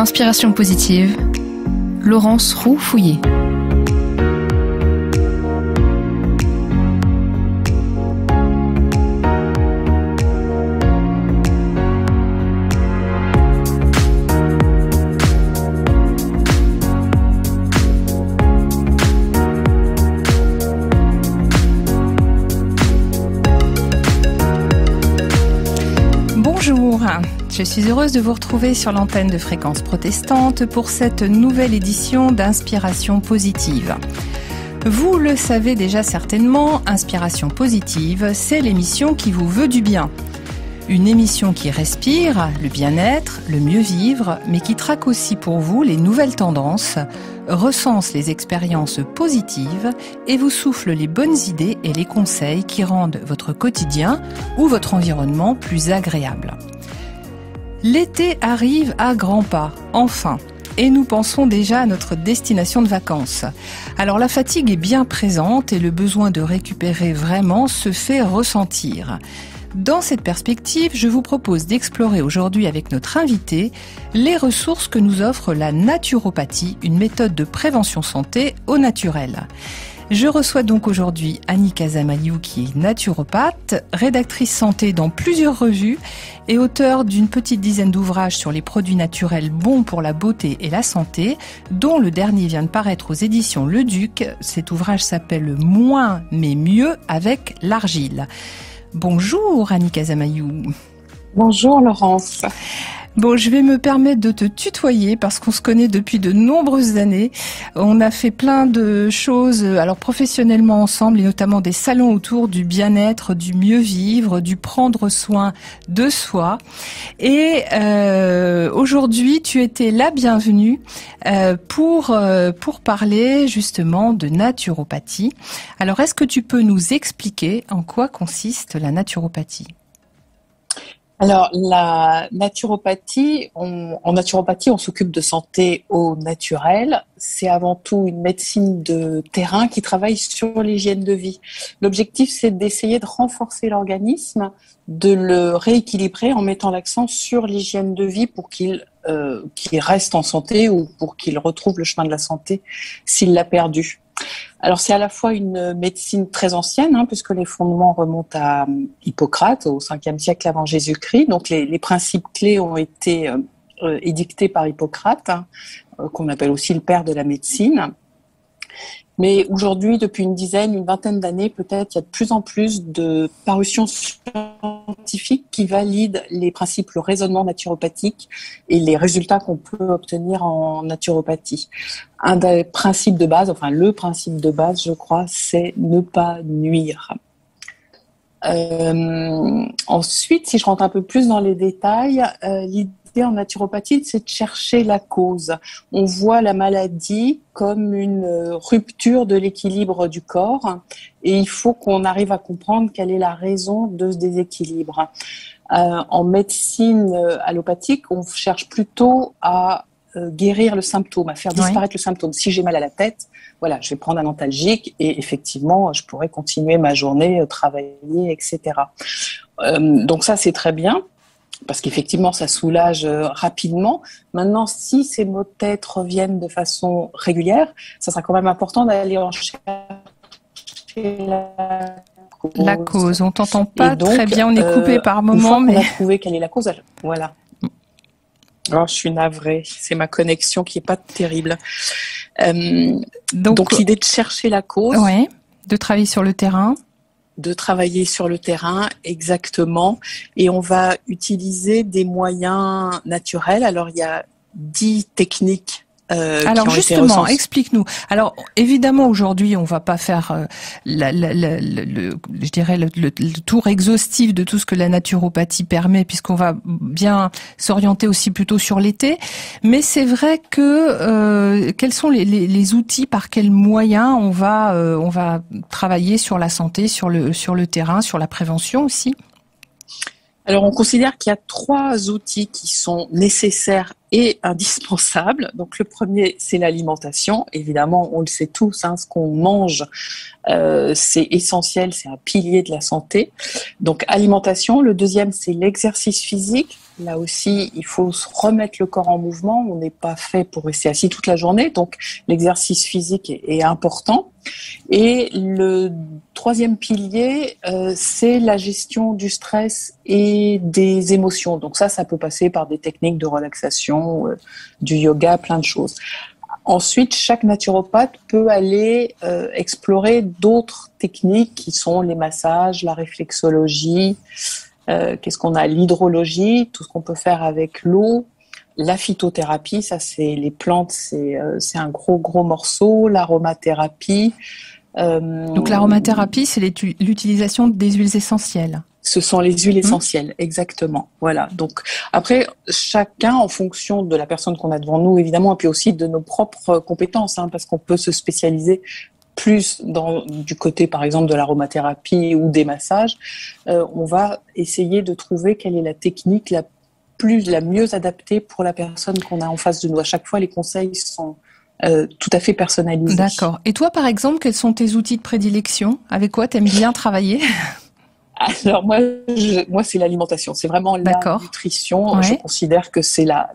Inspiration positive, Laurence Roux-Fouillé. Bonjour, je suis heureuse de vous retrouver sur l'antenne de Fréquence Protestante pour cette nouvelle édition d'Inspiration positive. Vous le savez déjà certainement, Inspiration positive, c'est l'émission qui vous veut du bien. Une émission qui respire le bien-être, le mieux vivre, mais qui traque aussi pour vous les nouvelles tendances, recense les expériences positives et vous souffle les bonnes idées et les conseils qui rendent votre quotidien ou votre environnement plus agréable. L'été arrive à grands pas, enfin, et nous pensons déjà à notre destination de vacances. Alors la fatigue est bien présente et le besoin de récupérer vraiment se fait ressentir. Dans cette perspective, je vous propose d'explorer aujourd'hui avec notre invité les ressources que nous offre la naturopathie, une méthode de prévention santé au naturel. Je reçois donc aujourd'hui Annick Azamayou qui est naturopathe, rédactrice santé dans plusieurs revues et auteure d'une petite dizaine d'ouvrages sur les produits naturels bons pour la beauté et la santé, dont le dernier vient de paraître aux éditions Le Duc. Cet ouvrage s'appelle « Moins mais mieux avec l'argile ». Bonjour Annick Azamayou. Bonjour Laurence. Bon, je vais me permettre de te tutoyer parce qu'on se connaît depuis de nombreuses années. On a fait plein de choses, alors professionnellement ensemble, et notamment des salons autour du bien-être, du mieux vivre, du prendre soin de soi. Et aujourd'hui, tu étais la bienvenue pour parler justement de naturopathie. Alors, est-ce que tu peux nous expliquer en quoi consiste la naturopathie ? Alors, la naturopathie, en naturopathie, on s'occupe de santé au naturel. C'est avant tout une médecine de terrain qui travaille sur l'hygiène de vie. L'objectif, c'est d'essayer de renforcer l'organisme, de le rééquilibrer en mettant l'accent sur l'hygiène de vie pour qu'il reste en santé ou pour qu'il retrouve le chemin de la santé s'il l'a perdu. Alors c'est à la fois une médecine très ancienne, puisque les fondements remontent à Hippocrate au 5e siècle avant Jésus-Christ. Donc les principes clés ont été édictés par Hippocrate, qu'on appelle aussi le père de la médecine. Mais aujourd'hui, depuis une vingtaine d'années, peut-être, il y a de plus en plus de parutions scientifiques qui valident les principes, le raisonnement naturopathique et les résultats qu'on peut obtenir en naturopathie. Un des principes de base, enfin le principe de base, je crois, c'est ne pas nuire. Ensuite, si je rentre un peu plus dans les détails, l'idée en naturopathie, c'est de chercher la cause. On voit la maladie comme une rupture de l'équilibre du corps et il faut qu'on arrive à comprendre quelle est la raison de ce déséquilibre. En médecine allopathique, on cherche plutôt à guérir le symptôme, à faire disparaître le symptôme. Si j'ai mal à la tête, voilà, je vais prendre un antalgique et effectivement, je pourrais continuer ma journée, travailler, etc. Donc ça, c'est très bien. Parce qu'effectivement, ça soulage rapidement. Maintenant, si ces maux de tête reviennent de façon régulière, ça sera quand même important d'aller en chercher la cause. On t'entend pas donc, très bien, on est coupé par moment. Mais on a trouvé quelle est la cause. Voilà. Alors, je suis navrée, c'est ma connexion qui est pas terrible. Donc l'idée de chercher la cause. Ouais, de travailler sur le terrain. De travailler sur le terrain, exactement. Et on va utiliser des moyens naturels. Alors, il y a 10 techniques alors justement, explique-nous. Alors évidemment aujourd'hui on va pas faire le tour exhaustif de tout ce que la naturopathie permet puisqu'on va bien s'orienter aussi plutôt sur l'été. Mais c'est vrai que quels sont les outils, par quels moyens on va travailler sur la santé, sur le terrain, sur la prévention aussi? Alors on considère qu'il y a 3 outils qui sont nécessaires est indispensable. Donc le premier, c'est l'alimentation. Évidemment, on le sait tous, hein, ce qu'on mange, c'est essentiel, c'est un pilier de la santé. Donc alimentation. Le deuxième, c'est l'exercice physique. Là aussi, il faut se remettre le corps en mouvement. On n'est pas fait pour rester assis toute la journée. Donc l'exercice physique est important. Et le troisième pilier, c'est la gestion du stress et des émotions. Donc ça peut passer par des techniques de relaxation, du yoga, plein de choses. Ensuite, chaque naturopathe peut aller explorer d'autres techniques qui sont les massages, la réflexologie, qu'est-ce qu'on a, l'hydrologie, tout ce qu'on peut faire avec l'eau. La phytothérapie, ça c'est les plantes, c'est un gros morceau. L'aromathérapie. Donc l'aromathérapie, c'est l'utilisation des huiles essentielles. Ce sont les huiles essentielles, exactement. Voilà. Donc après, chacun en fonction de la personne qu'on a devant nous, évidemment, et puis aussi de nos propres compétences, hein, parce qu'on peut se spécialiser plus du côté, par exemple, de l'aromathérapie ou des massages. On va essayer de trouver quelle est la technique la mieux adaptée pour la personne qu'on a en face de nous. À chaque fois, les conseils sont tout à fait personnalisés. D'accord. Et toi, par exemple, quels sont tes outils de prédilection? Avec quoi tu aimes bien travailler? Alors moi, c'est l'alimentation. C'est vraiment la nutrition. Ouais. Je considère que c'est la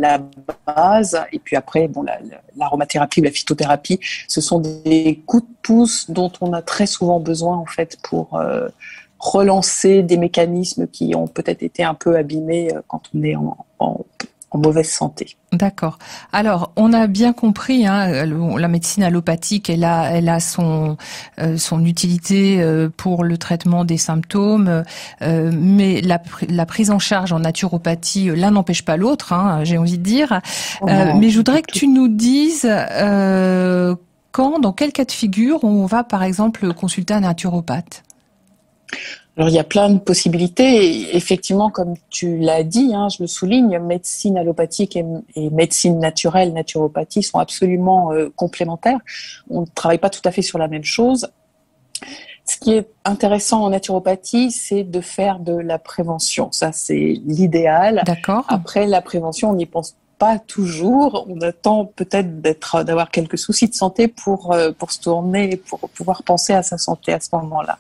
base. Et puis après, bon, l'aromathérapie ou la phytothérapie, ce sont des coups de pouce dont on a très souvent besoin en fait pour relancer des mécanismes qui ont peut-être été un peu abîmés quand on est en mauvaise santé. D'accord. Alors, on a bien compris, hein, la médecine allopathique, elle a son utilité pour le traitement des symptômes, mais la prise en charge en naturopathie, l'un n'empêche pas l'autre, hein, j'ai envie de dire. Mais je voudrais que tu nous dises dans quel cas de figure on va, par exemple, consulter un naturopathe. Alors, il y a plein de possibilités. Et effectivement, comme tu l'as dit, hein, je le souligne, médecine allopathique et médecine naturelle, naturopathie sont absolument complémentaires. On ne travaille pas tout à fait sur la même chose. Ce qui est intéressant en naturopathie, c'est de faire de la prévention. Ça, c'est l'idéal. D'accord. Après, la prévention, on n'y pense pas toujours. On attend peut-être d'avoir quelques soucis de santé pour se tourner, pour pouvoir penser à sa santé à ce moment-là.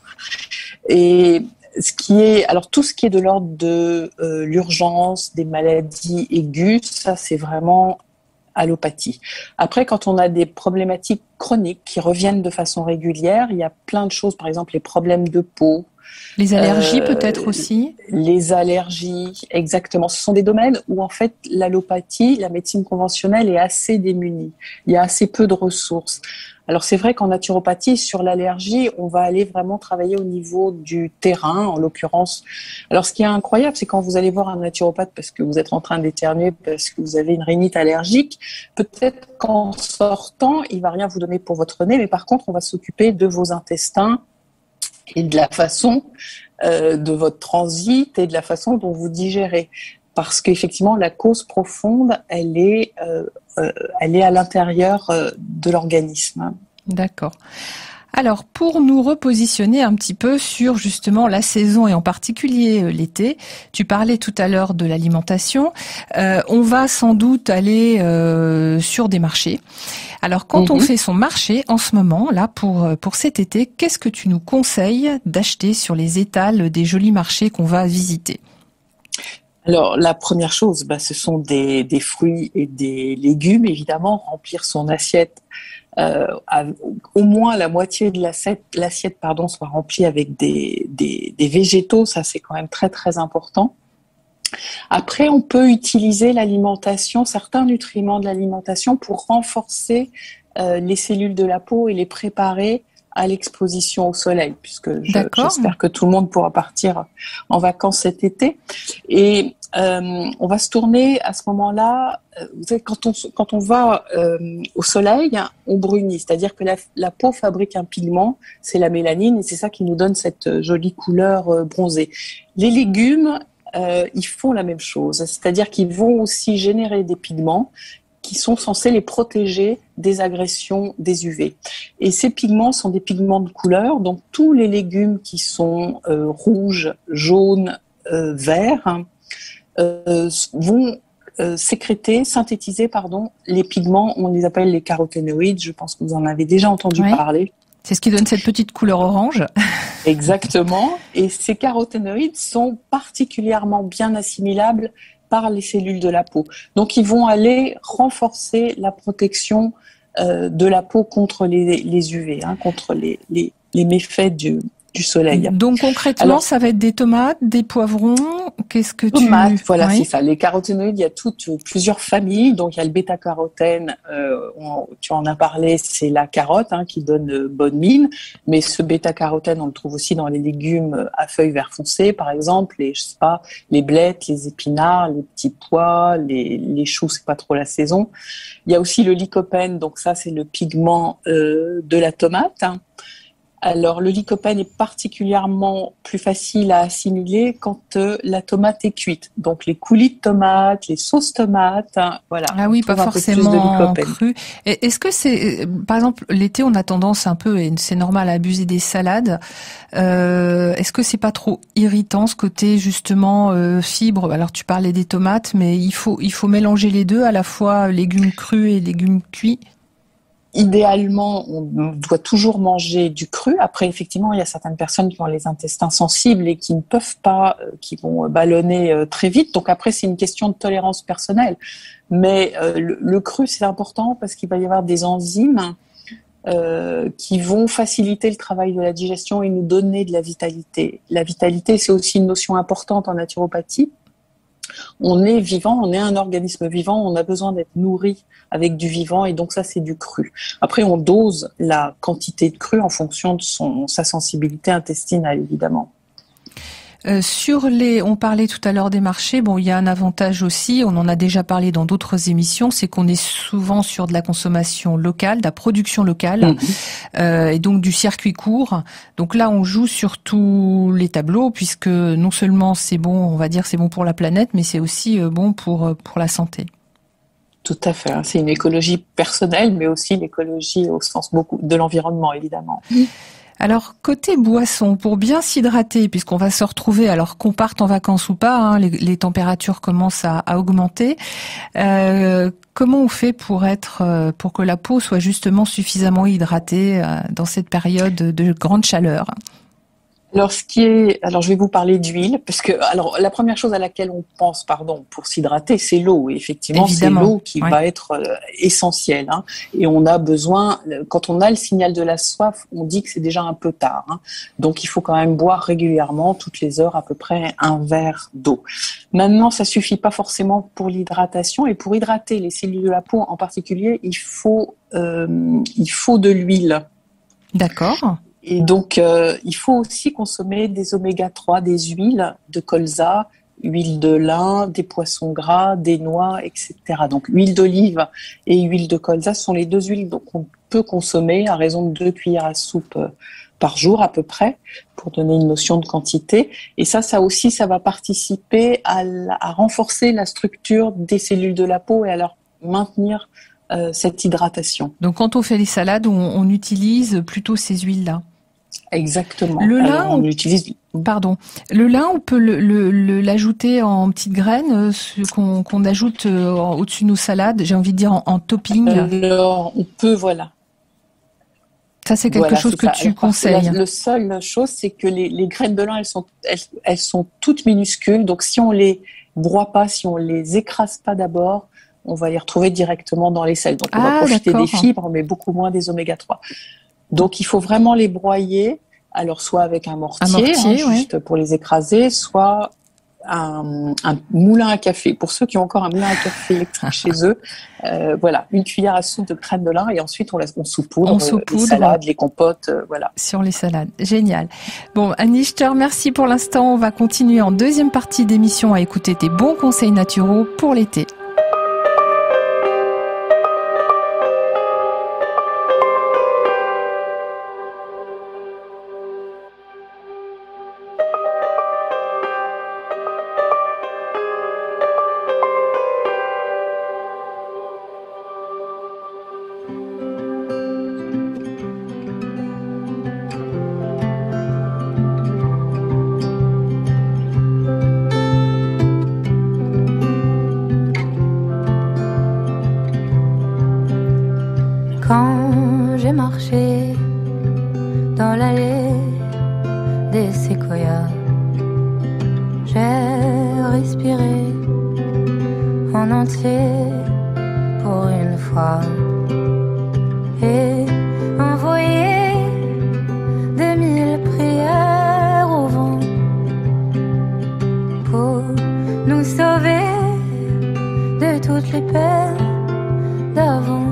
Et tout ce qui est de l'ordre de l'urgence, des maladies aiguës, ça c'est vraiment allopathie. Après, quand on a des problématiques chroniques qui reviennent de façon régulière, il y a plein de choses, par exemple les problèmes de peau. Les allergies peut-être aussi. Les allergies, exactement. Ce sont des domaines où en fait l'allopathie, la médecine conventionnelle est assez démunie. Il y a assez peu de ressources. Alors c'est vrai qu'en naturopathie, sur l'allergie, on va aller vraiment travailler au niveau du terrain, en l'occurrence. Alors ce qui est incroyable, c'est quand vous allez voir un naturopathe parce que vous êtes en train d'éternuer, parce que vous avez une rhinite allergique, peut-être qu'en sortant, il va rien vous donner pour votre nez, mais par contre, on va s'occuper de vos intestins et de la façon de votre transit et de la façon dont vous digérez. Parce qu'effectivement, la cause profonde, elle est à l'intérieur de l'organisme. D'accord. Alors, pour nous repositionner un petit peu sur justement la saison et en particulier l'été, tu parlais tout à l'heure de l'alimentation. On va sans doute aller sur des marchés. Alors, quand on fait son marché en ce moment, là, pour cet été, qu'est-ce que tu nous conseilles d'acheter sur les étals des jolis marchés qu'on va visiter ? Alors, la première chose, ce sont des fruits et des légumes, évidemment, remplir son assiette. Au moins la moitié de l'assiette soit remplie avec des végétaux, ça c'est quand même très très important. Après, on peut utiliser l'alimentation, certains nutriments de l'alimentation pour renforcer les cellules de la peau et les préparer à l'exposition au soleil, puisque j'espère que tout le monde pourra partir en vacances cet été. Et on va se tourner à ce moment-là. Vous savez, quand on va au soleil, on brunit, c'est-à-dire que la peau fabrique un pigment, c'est la mélanine, et c'est ça qui nous donne cette jolie couleur bronzée. Les légumes, ils font la même chose, c'est-à-dire qu'ils vont aussi générer des pigments qui sont censés les protéger des agressions des UV. Et ces pigments sont des pigments de couleur, donc tous les légumes qui sont rouges, jaunes, verts vont synthétiser, les pigments, on les appelle les caroténoïdes, je pense que vous en avez déjà entendu parler. C'est ce qui donne cette petite couleur orange. Exactement, et ces caroténoïdes sont particulièrement bien assimilables par les cellules de la peau. Donc ils vont aller renforcer la protection de la peau contre les UV, contre les méfaits du soleil. Donc concrètement, ça va être des tomates, des poivrons, qu'est-ce que tomates, voilà, c'est ça. Les caroténoïdes, il y a plusieurs familles. Donc il y a le bêta-carotène, tu en as parlé, c'est la carotte qui donne bonne mine. Mais ce bêta-carotène, on le trouve aussi dans les légumes à feuilles vert foncé, par exemple, les blettes, les épinards, les petits pois, les choux, c'est pas trop la saison. Il y a aussi le lycopène, donc ça c'est le pigment de la tomate. Alors, le lycopène est particulièrement plus facile à assimiler quand la tomate est cuite. Donc, les coulis de tomates, les sauces tomates, voilà. Ah oui, pas forcément cru. Est-ce que c'est, par exemple, l'été, on a tendance un peu, et c'est normal, à abuser des salades. Est-ce que c'est pas trop irritant ce côté justement fibre? Alors, tu parlais des tomates, mais il faut mélanger les deux, à la fois légumes crus et légumes cuits. Idéalement, on doit toujours manger du cru. Après, effectivement, il y a certaines personnes qui ont les intestins sensibles et qui ne peuvent pas, qui vont ballonner très vite. Donc après, c'est une question de tolérance personnelle. Mais le cru, c'est important parce qu'il va y avoir des enzymes qui vont faciliter le travail de la digestion et nous donner de la vitalité. La vitalité, c'est aussi une notion importante en naturopathie. On est vivant, on est un organisme vivant, on a besoin d'être nourri avec du vivant et donc ça c'est du cru. Après on dose la quantité de cru en fonction de sa sensibilité intestinale évidemment. On parlait tout à l'heure des marchés. Bon, il y a un avantage aussi. On en a déjà parlé dans d'autres émissions, c'est qu'on est souvent sur de la consommation locale, de la production locale, et donc du circuit court. Donc là, on joue sur tous les tableaux, puisque non seulement c'est bon, on va dire c'est bon pour la planète, mais c'est aussi bon pour la santé. Tout à fait. C'est une écologie personnelle, mais aussi l'écologie au sens beaucoup de l'environnement, évidemment. Alors, côté boisson, pour bien s'hydrater, puisqu'on va se retrouver, alors qu'on parte en vacances ou pas, les températures commencent à augmenter. Comment on fait pour que la peau soit justement suffisamment hydratée dans cette période de grande chaleur? Alors, je vais vous parler d'huile, parce que, la première chose à laquelle on pense, pour s'hydrater, c'est l'eau. Et effectivement, évidemment, c'est l'eau qui va être essentielle, Et on a besoin, quand on a le signal de la soif, on dit que c'est déjà un peu tard, Donc, il faut quand même boire régulièrement, toutes les heures, à peu près un verre d'eau. Maintenant, ça suffit pas forcément pour l'hydratation. Et pour hydrater les cellules de la peau, en particulier, il faut de l'huile. D'accord. Et donc, il faut aussi consommer des oméga-3, des huiles de colza, huile de lin, des poissons gras, des noix, etc. Donc, huile d'olive et huile de colza sont les deux huiles qu'on peut consommer à raison de 2 cuillères à soupe par jour à peu près, pour donner une notion de quantité. Et ça aussi, ça va participer à renforcer la structure des cellules de la peau et à leur maintenir cette hydratation. Donc, quand on fait les salades, on utilise plutôt ces huiles-là. Exactement. Le lin, Le lin, on peut l'ajouter en petites graines qu'on ajoute au-dessus de nos salades. J'ai envie de dire en topping. Alors, on peut, voilà. Ça, c'est quelque chose que tu conseilles. La seule chose, c'est que les graines de lin, elles sont toutes minuscules. Donc, si on les broie pas, si on les écrase pas d'abord, on va les retrouver directement dans les selles. Donc, on va profiter des fibres, mais beaucoup moins des oméga-3. Donc, il faut vraiment les broyer, alors soit avec un mortier juste pour les écraser, soit un moulin à café. Pour ceux qui ont encore un moulin à café électrique chez eux, voilà, une cuillère à soupe de crème de lin et ensuite on saupoudre les salades, les compotes, voilà. Sur les salades, génial. Bon, Annie, je te remercie pour l'instant. On va continuer en deuxième partie d'émission à écouter tes bons conseils naturaux pour l'été. entier pour une fois et envoyer 2000 prières au vent pour nous sauver de toutes les peines d'avant.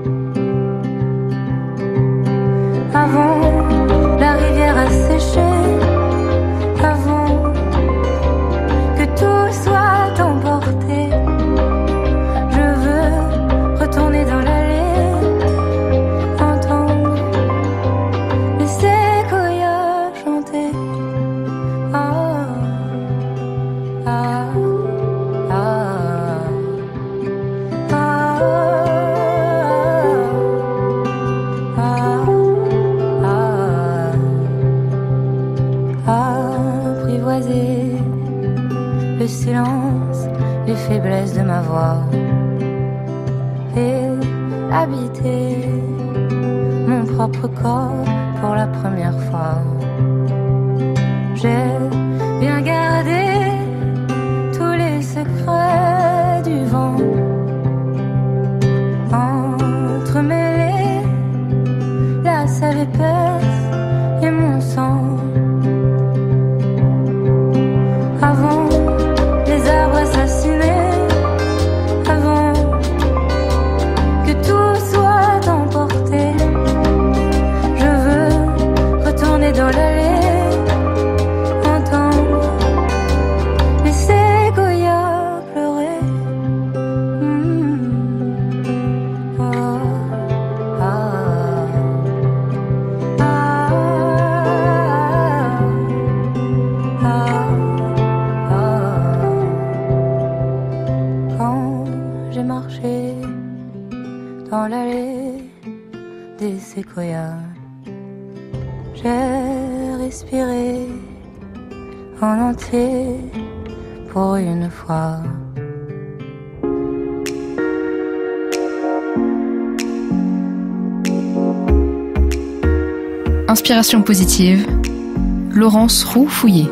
Avant la rivière à sécher, avant que tout soit emporté, je veux retourner dans l'allée, entendre les séquoias chanter. Ah, ah, ah, apprivoiser le silence, les faiblesses de ma voix et habiter mon propre corps pour la première fois. J'ai bien gardé tous les secrets du vent, entremêlés la sève épaisse et mon sang. Avant les arbres assassinés, avant que tout soit emporté, je veux retourner dans l'allée, entendre les séquoias pleurer. Oh, ah, ah, ah, ah. Quand j'ai marché dans l'allée des séquoias, j'ai respiré en entier pour une fois. Inspiration positive, Laurence Roux-Fouillé.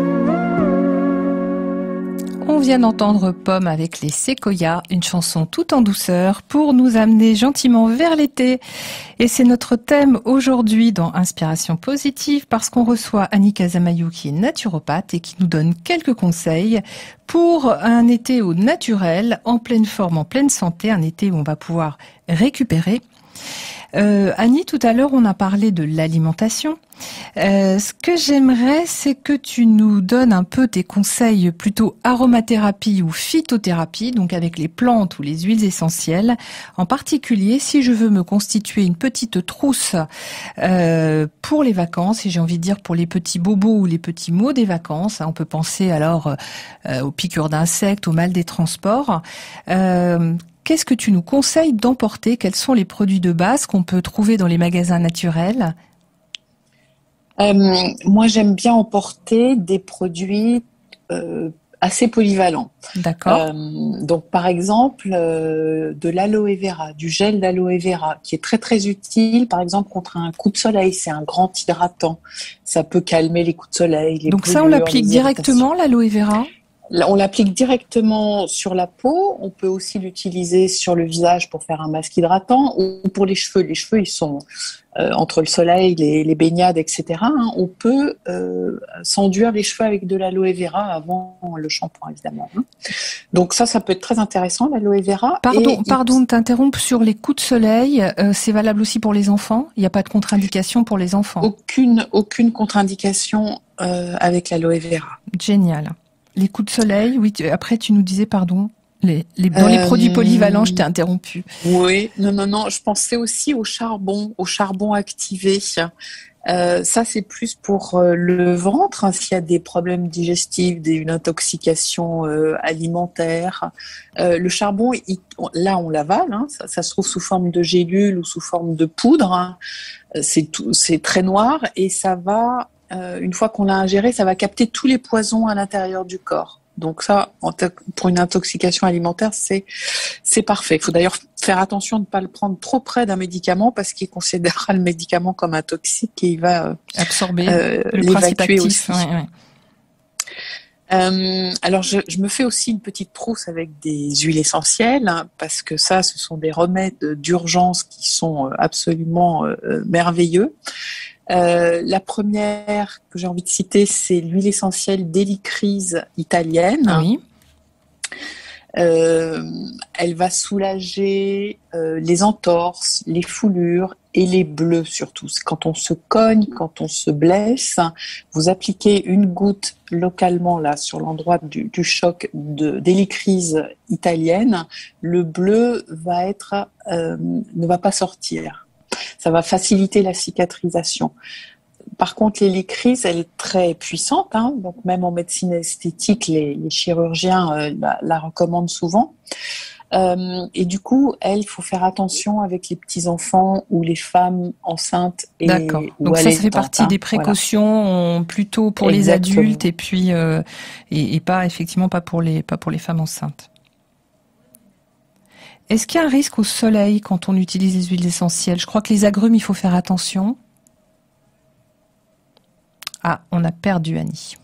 On vient d'entendre Pomme avec les séquoias, une chanson tout en douceur pour nous amener gentiment vers l'été. Et c'est notre thème aujourd'hui dans Inspiration positive parce qu'on reçoit Annika Zamayou qui est naturopathe et qui nous donne quelques conseils pour un été au naturel, en pleine forme, en pleine santé, un été où on va pouvoir récupérer. Annie, tout à l'heure, on a parlé de l'alimentation. Ce que j'aimerais, c'est que tu nous donnes un peu tes conseils plutôt aromathérapie ou phytothérapie, donc avec les plantes ou les huiles essentielles. En particulier, si je veux me constituer une petite trousse pour les vacances, et j'ai envie de dire pour les petits bobos ou les petits maux des vacances, on peut penser alors aux piqûres d'insectes, au mal des transports. Qu'est-ce que tu nous conseilles d'emporter? Quels sont les produits de base qu'on peut trouver dans les magasins naturels? Moi, j'aime bien emporter des produits assez polyvalents. D'accord. Donc, par exemple, de l'aloe vera, du gel d'aloe vera, qui est très très utile, par exemple, contre un coup de soleil. C'est un grand hydratant. Ça peut calmer les coups de soleil. Les Donc ça, on l'applique directement, l'aloe vera? On l'applique directement sur la peau. On peut aussi l'utiliser sur le visage pour faire un masque hydratant ou pour les cheveux. Les cheveux, ils sont entre le soleil, les baignades, etc. On peut s'enduire les cheveux avec de l'aloe vera avant le shampoing, évidemment. Donc ça peut être très intéressant, l'aloe vera. Pardon de t'interrompre, sur les coups de soleil, c'est valable aussi pour les enfants? Il n'y a pas de contre-indication pour les enfants? Aucune contre-indication avec l'aloe vera. Génial. Les coups de soleil, oui. Après, tu nous disais, pardon, dans les produits polyvalents, je t'ai interrompu. Oui, non. Je pensais aussi au charbon activé. Ça, c'est plus pour le ventre, s'il y a des problèmes digestifs, une intoxication alimentaire. Le charbon, là, on l'avale. Ça se trouve sous forme de gélule ou sous forme de poudre. C'est très noir et ça va. Une fois qu'on l'a ingéré, ça va capter tous les poisons à l'intérieur du corps. Donc ça, pour une intoxication alimentaire, c'est parfait. Il faut d'ailleurs faire attention de ne pas le prendre trop près d'un médicament parce qu'il considérera le médicament comme un toxique et il va absorber le principe actif. Alors, je me fais aussi une petite trousse avec des huiles essentielles, hein, parce que ça, ce sont des remèdes d'urgence qui sont absolument merveilleux. La première que j'ai envie de citer, c'est l'huile essentielle d'hélicryse italienne. Oui. Elle va soulager les entorses, les foulures et les bleus surtout. Quand on se cogne, quand on se blesse, vous appliquez une goutte localement là sur l'endroit du choc d'hélicryse italienne, le bleu va être ne va pas sortir. Ça va faciliter la cicatrisation. Par contre, l'hélicryse, elle est très puissante, hein, donc même en médecine esthétique, les chirurgiens la recommandent souvent. Et du coup, il faut faire attention avec les petits-enfants ou les femmes enceintes. D'accord. Donc ça fait partie des précautions plutôt pour les adultes et puis et pas effectivement pas pour les femmes enceintes. Est-ce qu'il y a un risque au soleil quand on utilise les huiles essentielles? Je crois que les agrumes, il faut faire attention. Ah, on a perdu Annie.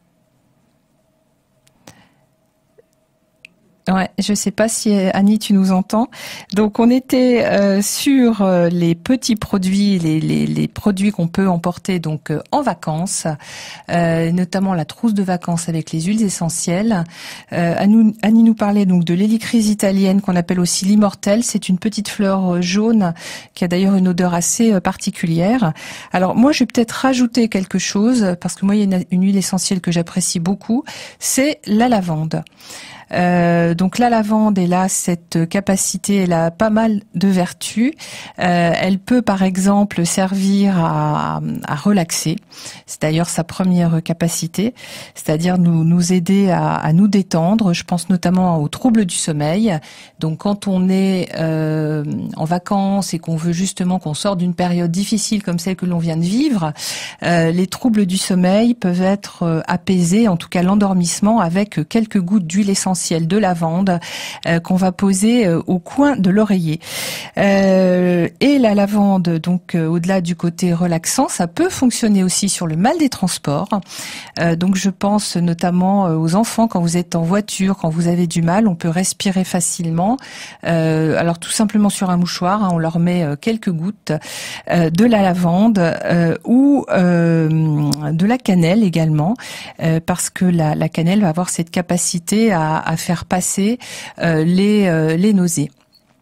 Ouais, je sais pas si Annie, tu nous entends. Donc on était sur les petits produits, les produits qu'on peut emporter donc en vacances, notamment la trousse de vacances avec les huiles essentielles. Annie nous parlait donc de l'hélicryse italienne qu'on appelle aussi l'immortelle. C'est une petite fleur jaune qui a d'ailleurs une odeur assez particulière. Alors moi, je vais peut-être rajouter quelque chose parce que moi, il y a une huile essentielle que j'apprécie beaucoup, c'est la lavande. Donc la lavande, elle a cette capacité, elle a pas mal de vertus. Elle peut par exemple servir à relaxer. C'est d'ailleurs sa première capacité, c'est-à-dire nous aider à nous détendre. Je pense notamment aux troubles du sommeil. Donc quand on est en vacances et qu'on veut justement qu'on sorte d'une période difficile comme celle que l'on vient de vivre, les troubles du sommeil peuvent être apaisés, en tout cas l'endormissement, avec quelques gouttes d'huile essentielle de lavande qu'on va poser au coin de l'oreiller. Et la lavande, donc au-delà du côté relaxant, ça peut fonctionner aussi sur le mal des transports. Donc je pense notamment aux enfants quand vous êtes en voiture, quand vous avez du mal, on peut respirer facilement. Alors tout simplement sur un mouchoir, hein, on leur met quelques gouttes de la lavande ou de la cannelle également, parce que la cannelle va avoir cette capacité à faire passer les nausées.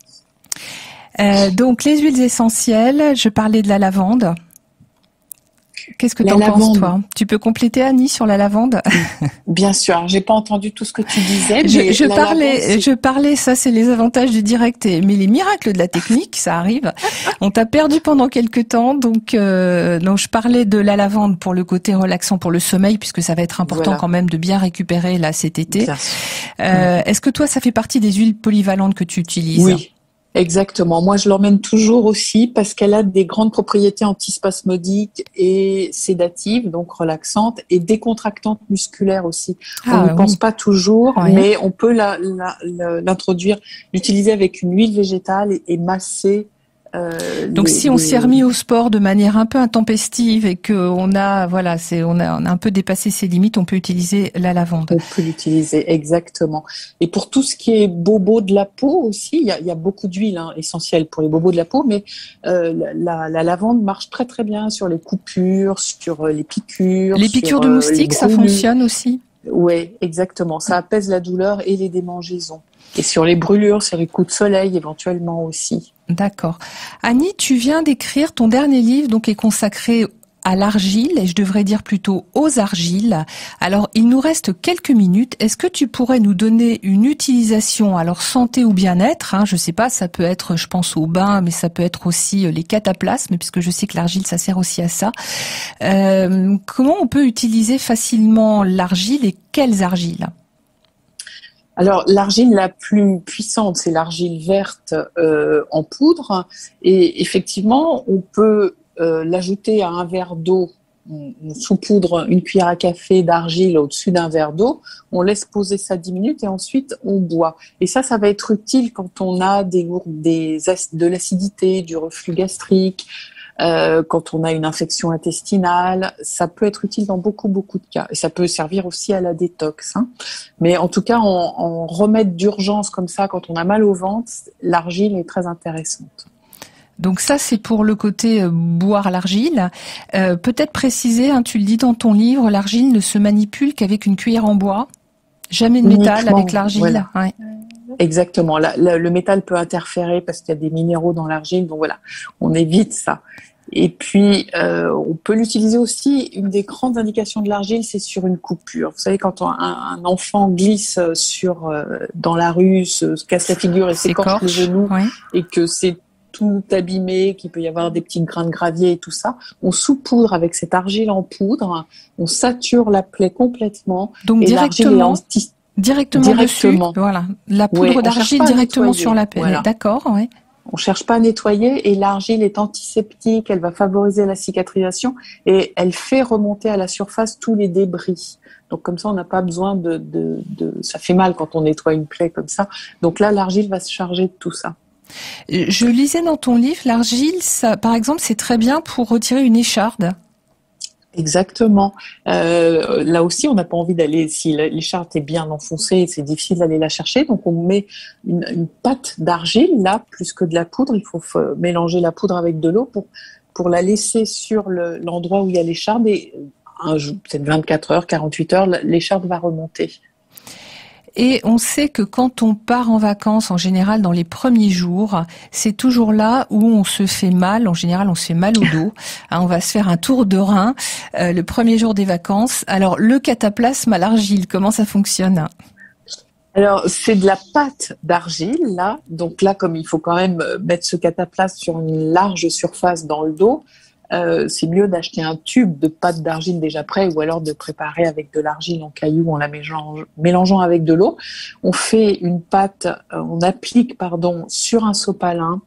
Donc les huiles essentielles, je parlais de la lavande. Qu'est-ce que tu en penses, toi? Tu peux compléter, Annie, sur la lavande? Bien sûr, j'ai pas entendu tout ce que tu disais. Mais je parlais, ça c'est les avantages du direct, mais les miracles de la technique, ça arrive. On t'a perdu pendant quelques temps, donc je parlais de la lavande pour le côté relaxant, pour le sommeil, puisque ça va être important quand même de bien récupérer là cet été. Est-ce que toi, ça fait partie des huiles polyvalentes que tu utilises? Oui. Exactement. Moi, je l'emmène toujours aussi parce qu'elle a des grandes propriétés antispasmodiques et sédatives, donc relaxantes, et décontractantes musculaires aussi. On n'y pense pas toujours, mais on peut l'introduire, l'utiliser avec une huile végétale et masser. Donc si on s'est remis au sport de manière un peu intempestive et qu'on a on a un peu dépassé ses limites, on peut utiliser la lavande. On peut l'utiliser exactement. Et pour tout ce qui est bobos de la peau aussi, il y a beaucoup d'huiles essentielles pour les bobos de la peau, mais la lavande marche très très bien sur les coupures, sur les piqûres. Les piqûres de moustiques, ça fonctionne aussi? Oui, exactement. Ça apaise la douleur et les démangeaisons. Et sur les brûlures, sur les coups de soleil éventuellement aussi. D'accord. Annie, tu viens d'écrire ton dernier livre, donc est consacré à l'argile, et je devrais dire plutôt aux argiles. Alors, il nous reste quelques minutes. Est-ce que tu pourrais nous donner une utilisation, alors santé ou bien-être, je sais pas, ça peut être, je pense, au bain, mais ça peut être aussi les cataplasmes, puisque je sais que l'argile, ça sert aussi à ça. Comment on peut utiliser facilement l'argile et quelles argiles? Alors, l'argile la plus puissante, c'est l'argile verte en poudre. Et effectivement, on peut l'ajouter à un verre d'eau. On saupoudre une cuillère à café d'argile au-dessus d'un verre d'eau. On laisse poser ça 10 minutes et ensuite on boit. Et ça va être utile quand on a de l'acidité, du reflux gastrique. quand on a une infection intestinale. Ça peut être utile dans beaucoup de cas. Et ça peut servir aussi à la détox. Mais en tout cas, en remède d'urgence comme ça, quand on a mal au ventre, l'argile est très intéressante. Donc ça, c'est pour le côté boire l'argile. Peut-être préciser, tu le dis dans ton livre, l'argile ne se manipule qu'avec une cuillère en bois. Jamais de métal avec l'argile. Voilà. Ouais. Exactement. Le métal peut interférer parce qu'il y a des minéraux dans l'argile. Donc voilà, on évite ça. Et puis, on peut l'utiliser aussi. Une des grandes indications de l'argile, c'est sur une coupure. Vous savez, quand un enfant glisse dans la rue, se casse la figure et s'écorche les genoux, et que c'est tout abîmé, qu'il peut y avoir des petits grains de gravier et tout ça, on saupoudre avec cette argile en poudre, on sature la plaie complètement. Donc directement dessus, voilà, la poudre d'argile directement sur la plaie. Voilà. D'accord, ouais. On cherche pas à nettoyer et l'argile est antiseptique, elle va favoriser la cicatrisation et elle fait remonter à la surface tous les débris. Donc comme ça, on n'a pas besoin ça fait mal quand on nettoie une plaie comme ça. Donc là, l'argile va se charger de tout ça. Je lisais dans ton livre, l'argile, ça, par exemple, c'est très bien pour retirer une écharde. Exactement. Là aussi, on n'a pas envie d'aller, si l'écharde est bien enfoncée, c'est difficile d'aller la chercher. Donc, on met une pâte d'argile, là, plus que de la poudre. Il faut mélanger la poudre avec de l'eau pour la laisser sur l'endroit où il y a l'écharde. Et peut-être 24 heures, 48 heures, l'écharde va remonter. Et on sait que quand on part en vacances, en général, dans les premiers jours, c'est toujours là où on se fait mal. En général, on se fait mal au dos. On va se faire un tour de rein le premier jour des vacances. Alors, le cataplasme à l'argile, comment ça fonctionne ? Alors, c'est de la pâte d'argile, là. Donc là, comme il faut quand même mettre ce cataplasme sur une large surface dans le dos, c'est mieux d'acheter un tube de pâte d'argile déjà prêt ou alors de préparer avec de l'argile en cailloux en la mélangeant avec de l'eau. On fait une pâte, on applique sur un sopalin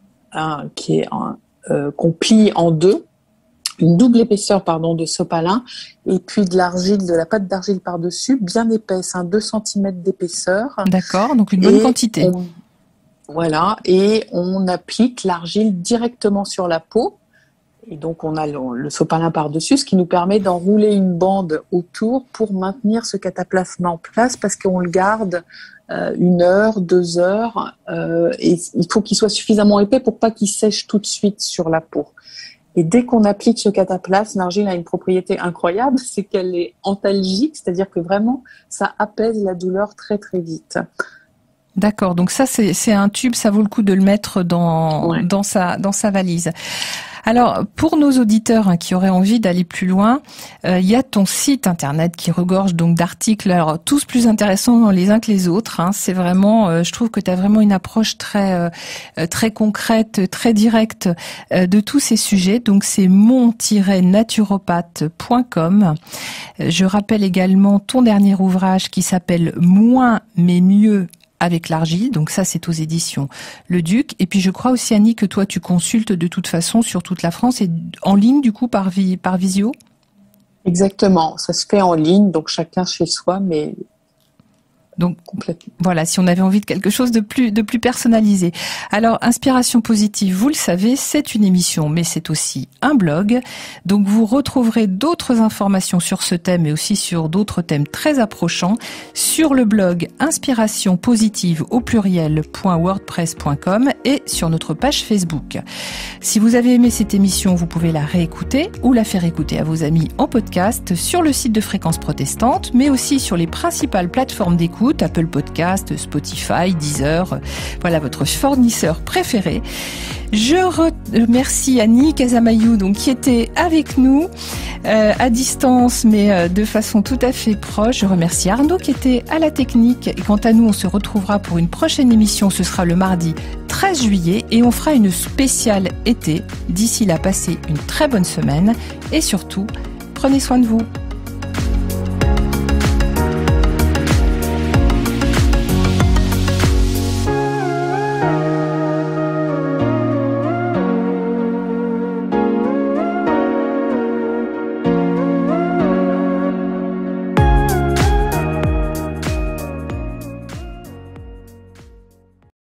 qu'on plie en deux, une double épaisseur de sopalin et puis de la pâte d'argile par-dessus, bien épaisse, 2 cm d'épaisseur. D'accord, donc une bonne quantité. Voilà, et on applique l'argile directement sur la peau. Et donc, on a le sopalin par-dessus, ce qui nous permet d'enrouler une bande autour pour maintenir ce cataplasme en place parce qu'on le garde 1 heure, 2 heures. Et il faut qu'il soit suffisamment épais pour pas qu'il sèche tout de suite sur la peau. Et dès qu'on applique ce cataplasme, l'argile a une propriété incroyable, c'est qu'elle est antalgique, c'est-à-dire que vraiment, ça apaise la douleur très, très vite. D'accord, donc ça, c'est un tube, ça vaut le coup de le mettre dans sa valise. Alors, pour nos auditeurs qui auraient envie d'aller plus loin, il y a ton site internet qui regorge donc d'articles, alors tous plus intéressants les uns que les autres. C'est vraiment, je trouve que tu as vraiment une approche très concrète, très directe de tous ces sujets. Donc c'est mon-naturopathe.com. Je rappelle également ton dernier ouvrage qui s'appelle Moins mais mieux avec l'argile, donc ça c'est aux éditions Le Duc. Et puis je crois aussi, Annie, que toi tu consultes de toute façon sur toute la France et en ligne du coup par visio. Exactement, ça se fait en ligne, donc chacun chez soi, mais donc voilà, si on avait envie de quelque chose de plus personnalisé. Alors, Inspiration Positive, vous le savez, c'est une émission, mais c'est aussi un blog. Donc, vous retrouverez d'autres informations sur ce thème et aussi sur d'autres thèmes très approchants sur le blog inspirationpositive.wordpress.com et sur notre page Facebook. Si vous avez aimé cette émission, vous pouvez la réécouter ou la faire écouter à vos amis en podcast sur le site de Fréquence Protestante, mais aussi sur les principales plateformes d'écoute, Apple Podcast, Spotify, Deezer, voilà votre fournisseur préféré. Je remercie Annie Casamayou, donc qui était avec nous à distance, mais de façon tout à fait proche. Je remercie Arnaud qui était à la technique. Et quant à nous, on se retrouvera pour une prochaine émission. Ce sera le mardi 13 juillet et on fera une spéciale été. D'ici là, passez une très bonne semaine et surtout, prenez soin de vous.